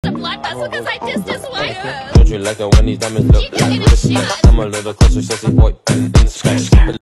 a blood vessel because I dissed his wife. Don't you like it when these diamonds look? You can get a shot. I'm a little closer, sexy boy.